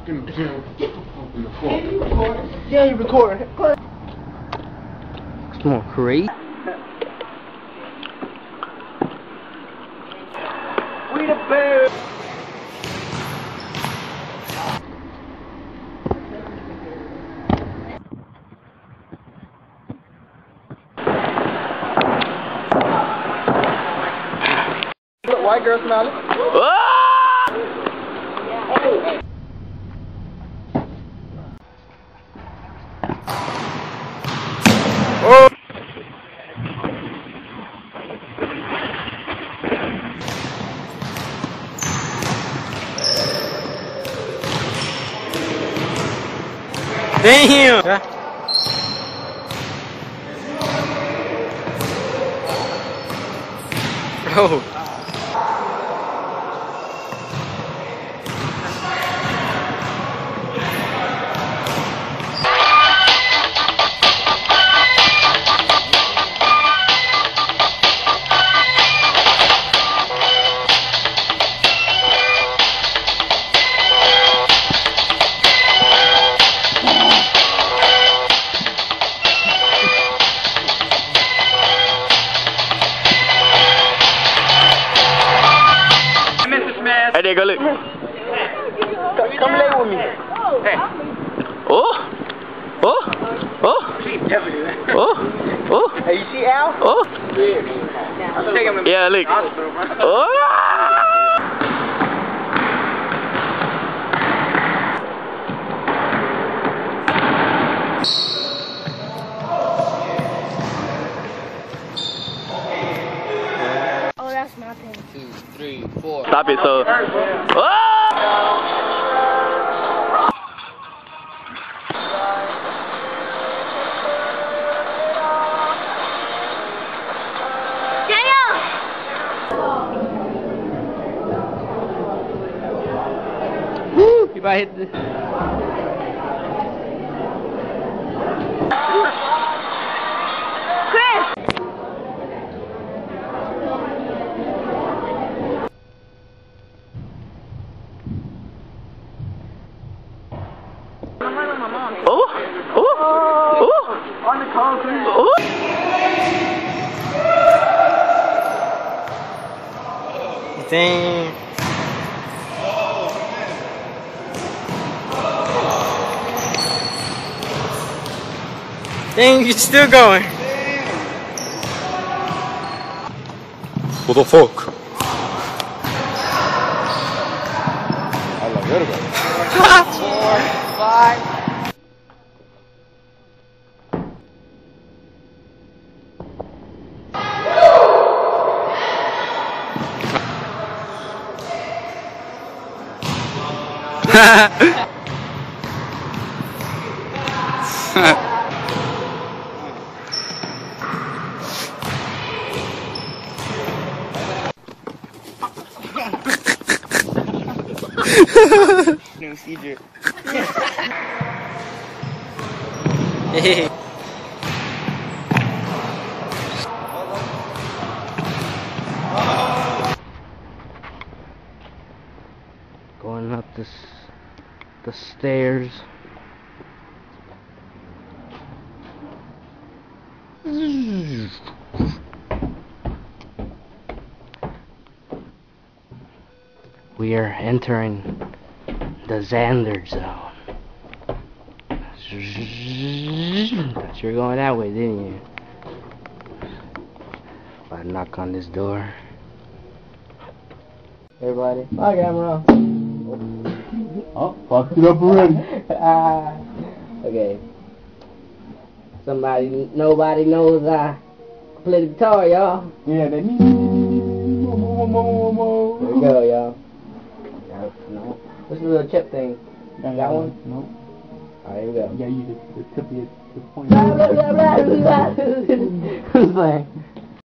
Yeah, you record. Come on, crazy. We the bear. White girl smiling. Oh! Damn! Bro. Hey, there, go look. Come lay with me. Hey. Oh! Oh! Oh! Oh! Oh! Hey, you see Al? Oh! I'm taking him. Yeah, look. Oh! Oh, that's my pen. 2, 3, 4. Stop it, so. Oh! Woo! You might hit the. Chris! Oh! Oh! Oh! On the concrete. Oh! Dang. Dang, you're still going. What the fuck? Alla verga. 4, 5. No, Cedric. Hey. Going up the stairs. We are entering the Xander zone. Thought you were going that way, didn't you? I knock on this door. Everybody, my camera. Oh, fucked it up already. Okay. Nobody knows I play the guitar, y'all. Yeah, they need. Here we go, y'all. No. What's the little chip thing? That one? Nope. Alright, here we go. Yeah, you just the tip of the point. Who's playing?